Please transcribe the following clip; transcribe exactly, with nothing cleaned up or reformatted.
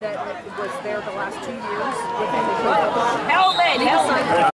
that was there the last two years within the